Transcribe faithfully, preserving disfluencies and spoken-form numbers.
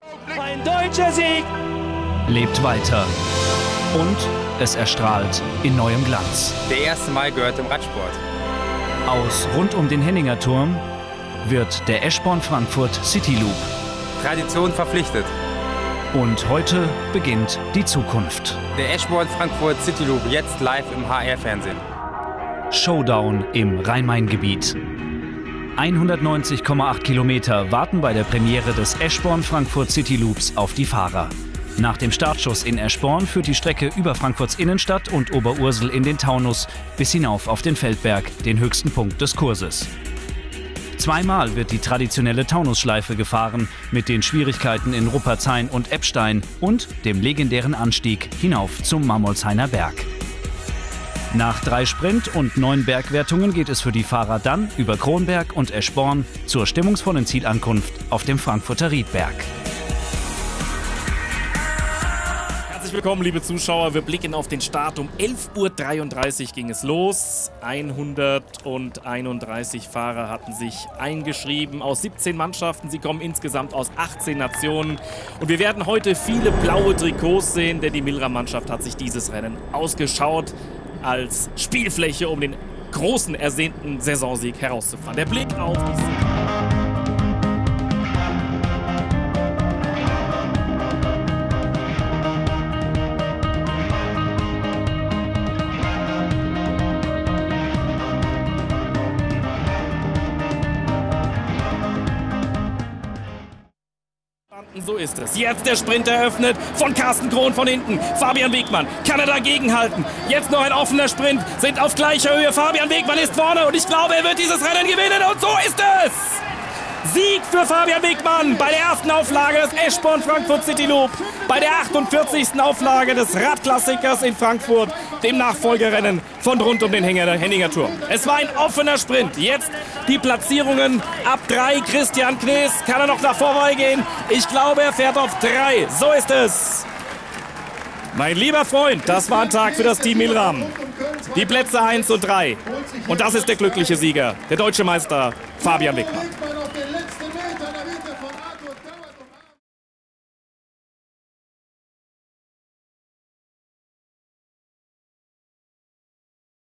Ein deutscher Sieg! Lebt weiter. Und es erstrahlt in neuem Glanz. Der erste Mai gehört im Radsport. Aus rund um den Henninger Turm wird der Eschborn Frankfurt City Loop. Tradition verpflichtet. Und heute beginnt die Zukunft. Der Eschborn Frankfurt City Loop, jetzt live im H R-Fernsehen. Showdown im Rhein-Main-Gebiet. hundertneunzig Komma acht Kilometer warten bei der Premiere des Eschborn Frankfurt City Loops auf die Fahrer. Nach dem Startschuss in Eschborn führt die Strecke über Frankfurts Innenstadt und Oberursel in den Taunus bis hinauf auf den Feldberg, den höchsten Punkt des Kurses. Zweimal wird die traditionelle Taunusschleife gefahren, mit den Schwierigkeiten in Ruppertshain und Eppstein und dem legendären Anstieg hinauf zum Marmolzhainer Berg. Nach drei Sprint- und neun Bergwertungen geht es für die Fahrer dann über Kronberg und Eschborn zur stimmungsvollen Zielankunft auf dem Frankfurter Riedberg. Herzlich willkommen, liebe Zuschauer. Wir blicken auf den Start. Um elf Uhr dreiunddreißig ging es los. hunderteinunddreißig Fahrer hatten sich eingeschrieben aus siebzehn Mannschaften. Sie kommen insgesamt aus achtzehn Nationen. Und wir werden heute viele blaue Trikots sehen, denn die Milram-Mannschaft hat sich dieses Rennen ausgeschaut als Spielfläche, um den großen, ersehnten Saisonsieg herauszufahren. Der Blick auf die So ist es. Jetzt der Sprint eröffnet von Carsten Krohn von hinten. Fabian Wegmann kann er dagegen halten. Jetzt noch ein offener Sprint. Sind auf gleicher Höhe. Fabian Wegmann ist vorne und ich glaube, er wird dieses Rennen gewinnen. Und so ist es! Sieg für Fabian Wegmann bei der ersten Auflage des Eschborn Frankfurt City Loop. Bei der achtundvierzigsten Auflage des Radklassikers in Frankfurt, dem Nachfolgerennen von rund um den Henninger Turm. Es war ein offener Sprint. Jetzt die Platzierungen ab drei. Christian Knees, kann er noch nach vorbeigehen? Ich glaube, er fährt auf drei. So ist es. Mein lieber Freund, das war ein Tag für das Team Milram. Die Plätze eins und drei. Und das ist der glückliche Sieger, der deutsche Meister Fabian Wegmann.